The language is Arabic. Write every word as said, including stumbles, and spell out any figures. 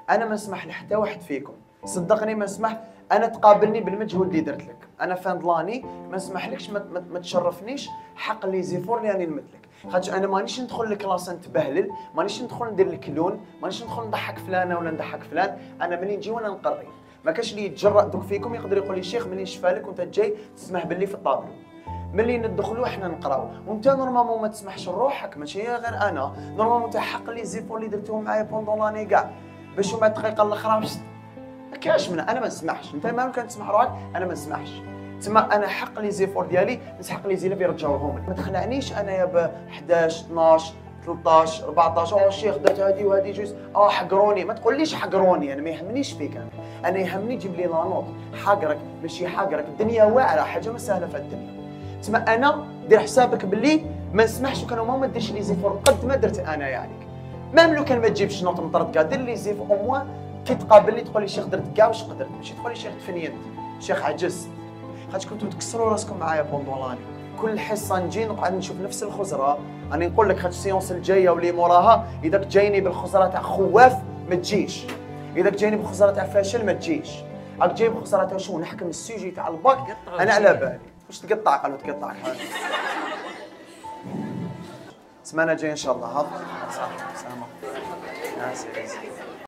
انا ما نسمح لحتى واحد فيكم، صدقني ما نسمح. انا تقابلني بالمجهود اللي درت لك، انا فان لاني ما نسمحلكش ما, ما, ما تشرفنيش حق لي زيفور اللي راني نمثلك، خاطش انا مانيش ندخل لكلاس نتبهلل، مانيش ندخل ندير لك لون، مانيش ندخل نضحك فلانه ولا نضحك فلان. انا ملي نجي وانا نقري، ما كاش اللي يتجرأ دوك فيكم يقدر يقول لي الشيخ ملي نشفالك وانت جاي تسمح باللي في الطابلو. ملي ندخلوا احنا نقراو وانت نورمالمون ما تسمحش لروحك، ماشي غير انا، نورمالمون انت حق لي زيفور اللي درتوهم معايا بوندون لاني كاع، باش ومع الدقيقه الاخرى ما كاش منها. انا ما نسمحش، انت ما يمكن تسمح روحك، انا ما نسمحش. تما انا حق لي زيفور ديالي نسحق لي زينب يرجعوهم لي، ما تخلعنيش انايا ب حداش اثناش ثلاثطاش أربعطاش او الشيخ درت هادي وهادي جوج اه حقروني، ما تقوليش حقروني، انا ما يهمنيش فيك، انا انا يهمني جيب لي لا نوت، حقرك ماشي حقرك، الدنيا واعره، حاجه ما سهله في الدنيا. تما انا دير حسابك باللي ما نسمحش، وكانوا ما ديرش لي زيفور قد ما درت انا يعني. ميم لو كان ما تجيبش نوت مطرد كاع دير لي زيف او موان، كي تقابلني تقول لي شيخ درت كاع واش قدرت، ماشي تقول لي شيخ تفنيت، شيخ عجزت، خاطر كنتو تكسروا راسكم معايا بوندون لاني. كل حصه نجي نقعد نشوف نفس الخزره، راني نقول لك خاطر السيونس الجايه واللي موراها اذا جايني بالخزره تاع خواف ما تجيش، اذا جايني بالخزره تاع فاشل ما تجيش، راك جاي بالخزره تاع شو نحكم السوجي تاع الباك، انا على بالي واش تقطع قالوا تقطع. السمانه الجايه ان شاء الله. ها صح سلامه.